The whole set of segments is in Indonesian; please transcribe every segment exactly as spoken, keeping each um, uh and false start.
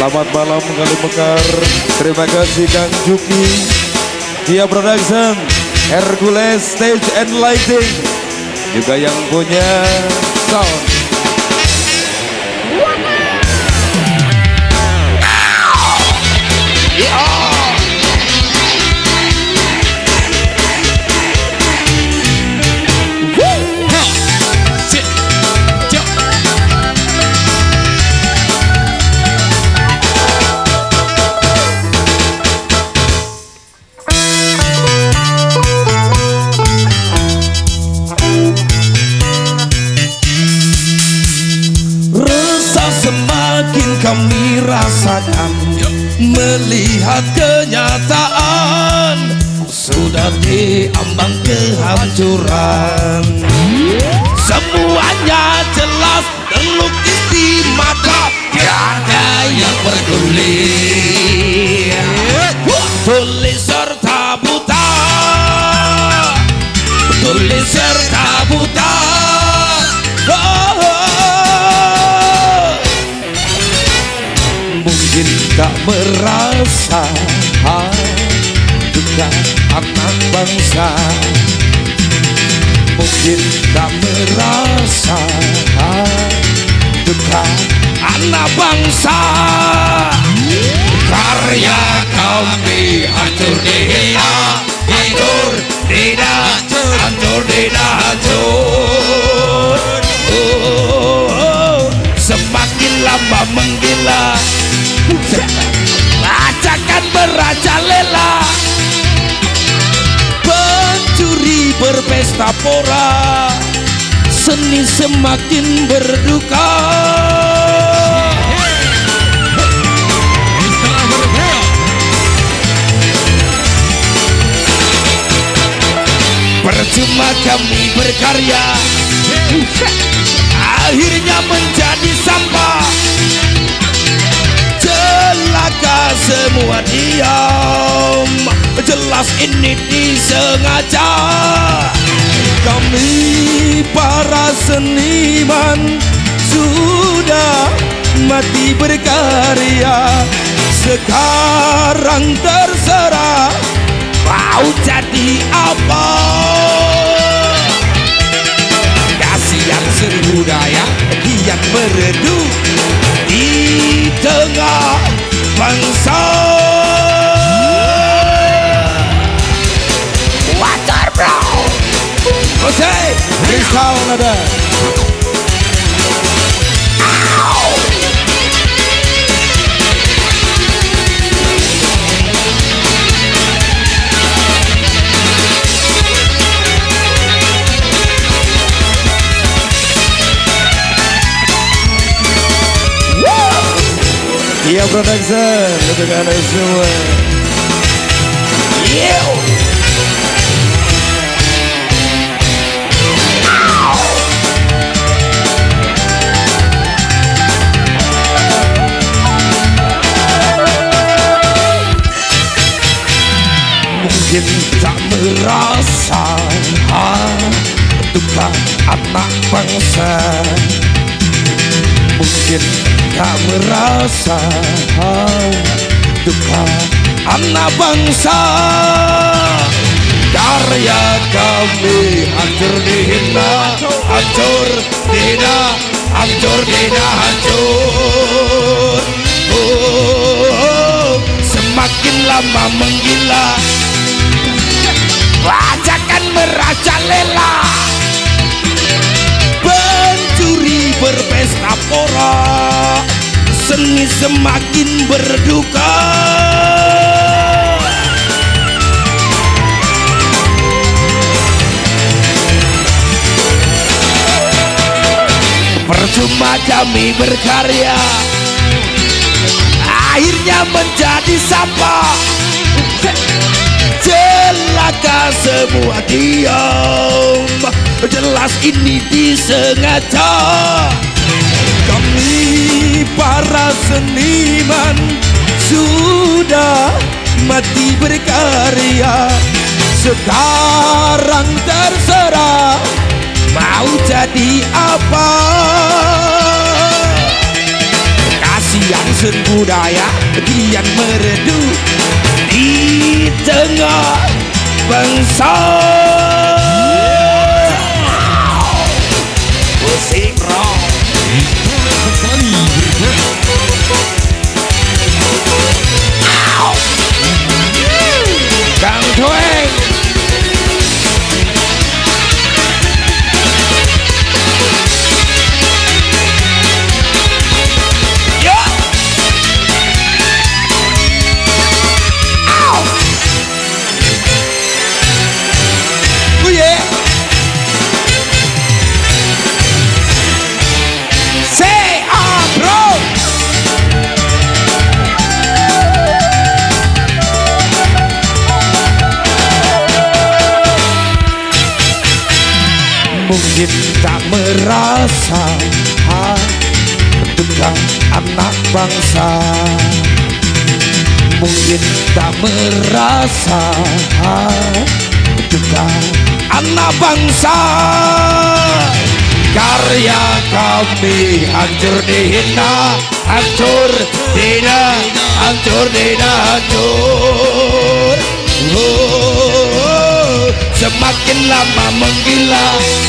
Selamat malam Kali Mekar. Terima kasih Kang Juki, Kia Production, Hercules Stage and Lighting, juga yang punya sound. Kami rasakan melihat kenyataan sudah diambang kehancuran. Semuanya jelas terlukis di mata, tiada yang peduli. Tulis serta buta, tulis serta buta. Mungkin tak merasa juga anak bangsa, mungkin tak merasa juga anak bangsa. Karya kami hancur dihina, hancur tidak hancur tidak hancur. Oh, oh, semakin lama menggila, ajakan merajalela, pencuri berpesta pora, seni semakin berduka. Percuma kami berkarya, akhirnya menjadi sampah. Celaka semua diam, jelas ini disengaja. Kami para seniman sudah mati berkarya, sekarang terserah mau jadi apa. Kasihan seribu daya kian meredup di tengah bangsa. Wajar bro, Jose Rizal nada. Kia Production untuk anda semua. Yo. Mungkin tak merasa duka anak bangsa, mungkin tak merasa duka anak bangsa. Karya kami hancur dihina, hancur dihina, hancur dihina, hancur. Oh, oh, semakin lama menggila, ajakan merajalela, pencuri berpesta pora, seni semakin berduka. Percuma kami berkarya, akhirnya menjadi sampah. Celaka semua diam, jelas ini disengaja. Kami para seniman sudah mati berkarya, sekarang terserah mau jadi apa. Kasihan seni budaya kian merdu di tengah bangsa. Musik rock Kang Tweng. Mungkin tak merasa dengan anak bangsa, mungkin tak merasa dengan anak bangsa. Karya kami hancur dihina, hancur dihina, hancur dihina, hancur. Oh, semakin lama menggila,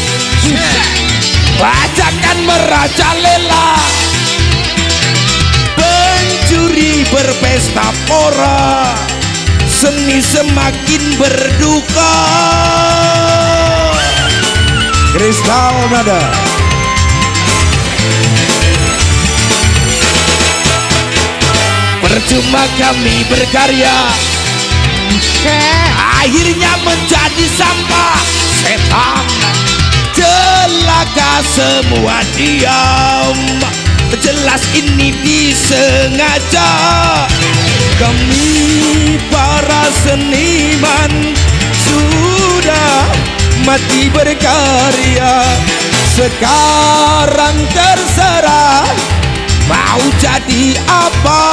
bajakan merajalela, pencuri berpesta pora, seni semakin berduka. Kristal Nada. Percuma kami berkarya, akhirnya menjadi sampah setan. Celaka semua diam, jelas ini disengaja. Kami para seniman sudah mati berkarya, sekarang terserah mau jadi apa.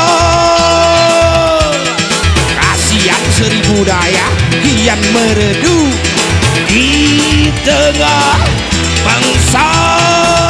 Kasihan seni budaya kian meredu di tengah bangsa.